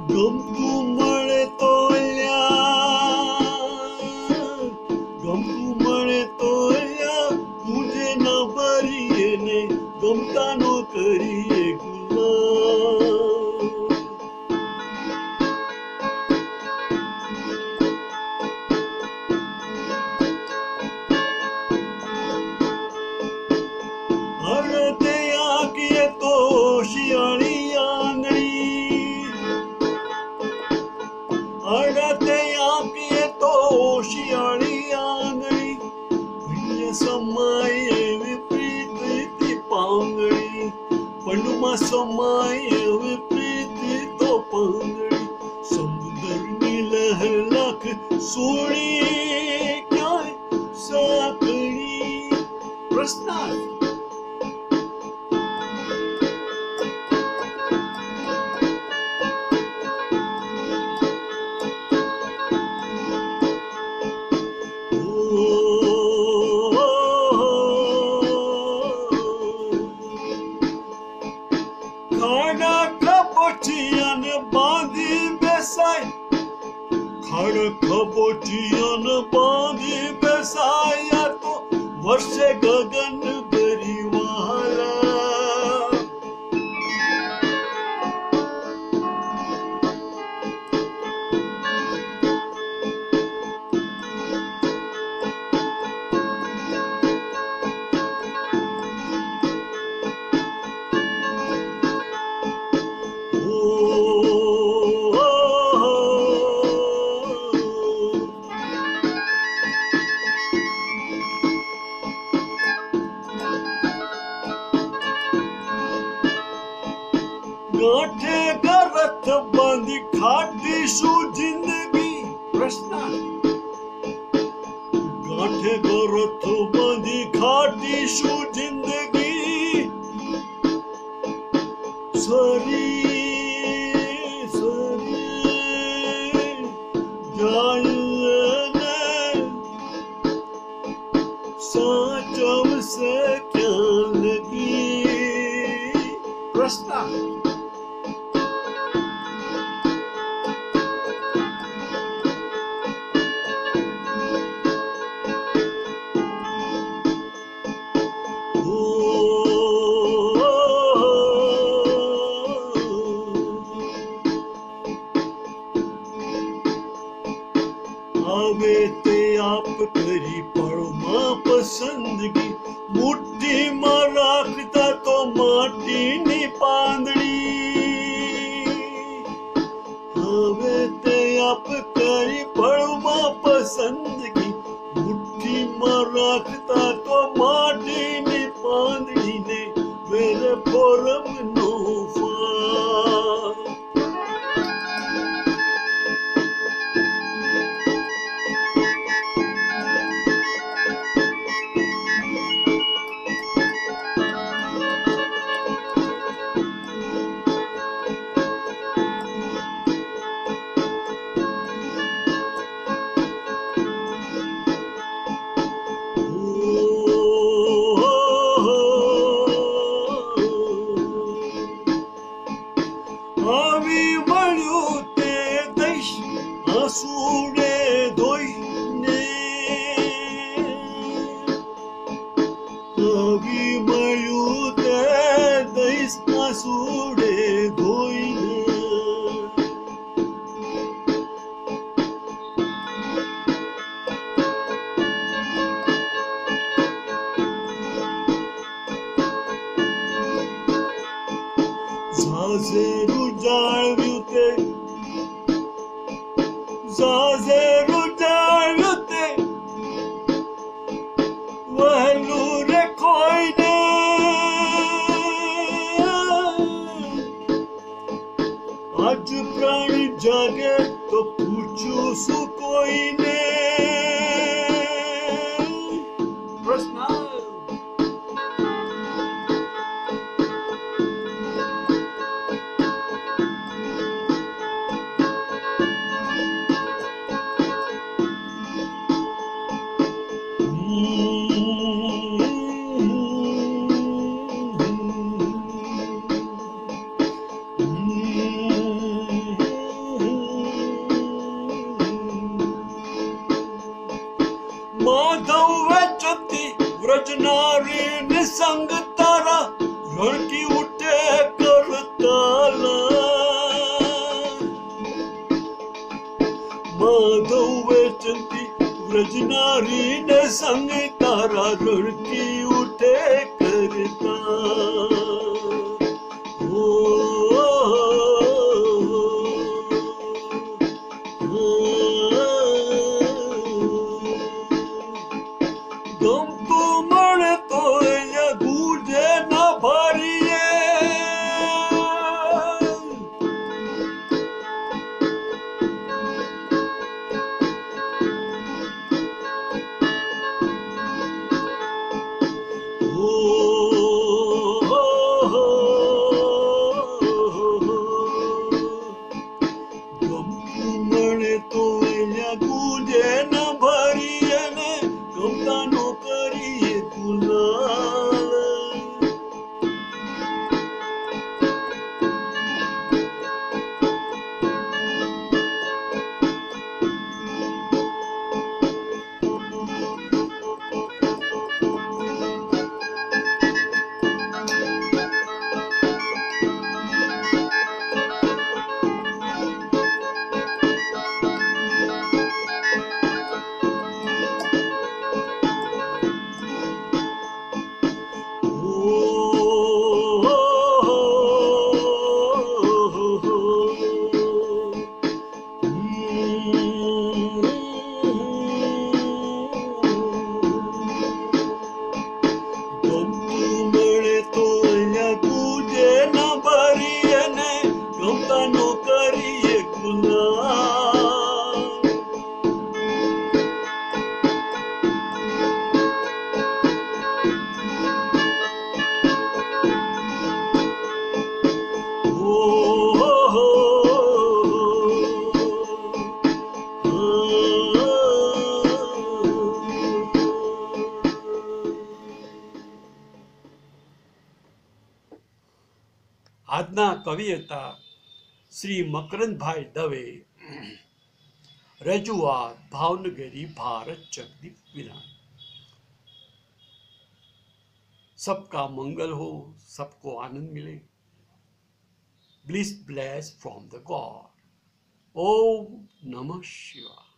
ગમતું મળે તો ગમતું મળે તો પૂજે ના ભરીએ ને ગમતા નો કરીએ ગુલામ. અડતે આંકીએ તો શિયાળી આંગળી, અડતે આંકીએ તો શિયાળી આંગળી, પુણ્ય સમાય વિપરીત પાંગળી, પંડમાં સમાય વિપરીત તો પાંગળી, સમુદ્રની લહેર લાખ સોળી ક્યાંય સાંકળી. પ્રશ્નાર્થ. ખાડા ખપોચિયાને બાંધી બેસાય, ખાડા ખપોચિયાને બાંધી બેસાયા તો વર્ષે ગગન ભરી વાલા. ગાંઠે ગરથ બાંધી ખાટીશું જિંદગી. પ્રશ્ન. ગાંઠે ગરથ બાંધી ખાટીશું જિંદગી, સરી સરી જાય ને સાચવશે ક્યાં લગી. પ્રશ્ન. હવે તે આપ કરી પળમાં પસંદગી, મુઠ્ઠીમાં રાખતા તો માટીની પાંદડી. હવે તે આપ કરી પળમાં પસંદગી, મુઠ્ઠીમાં રાખતા તો માટીની પાંદડીને વેર ફોરમનો ફા. આવી મળ્યું તે દઈશ આંસુડે ધોઈને, આવી મળ્યું તે દઈશ આંસુડે ધોઈને. ઝાઝેરું જાળવ્યું તે, ઝાઝેરું જાળવ્યું તે, વહેલું રે કોઈને. આજ પ્રાણી જાગે તો પૂછું શું કોઈને. પ્રશ્ન. माधव वेचंती व्रजनारी ने संग तारा रुड़की उठे करता गम तो मरे तो या गूंजे ना भारिए तो या गूंजे ना भारिए ने गमता नो करिए गुलाल આજના કવિ હતા શ્રી મકરંદભાઈ દવે રજૂઆત ભાવનગરી ભારત જગદીપ વિરાન सबका मंगल हो सबको आनंद मिले bliss bless from the God ओम नमः शिवाय।